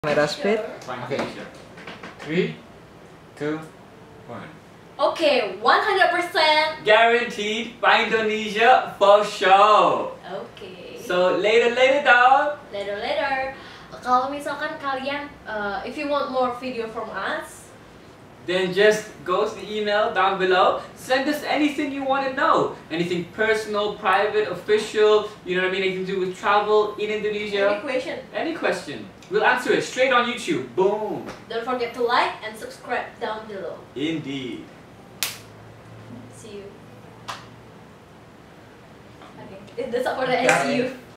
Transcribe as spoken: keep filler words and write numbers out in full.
Let us speed. Okay. Three, two, one. Okay, one hundred percent Guaranteed by Indonesia for sure. Okay. So later, later dog. Later, later. Kalau misalkan kalian, uh, if you want more video from us, Then just go to the email down below. Send us anything you want to know. Anything personal, private, official. You know what I mean? Anything to do with travel in Indonesia. any question, Any question. We'll answer it straight on YouTube. Boom. don't forget to like and subscribe down below. Indeed. See you. Okay, that's all for the Okay. S U.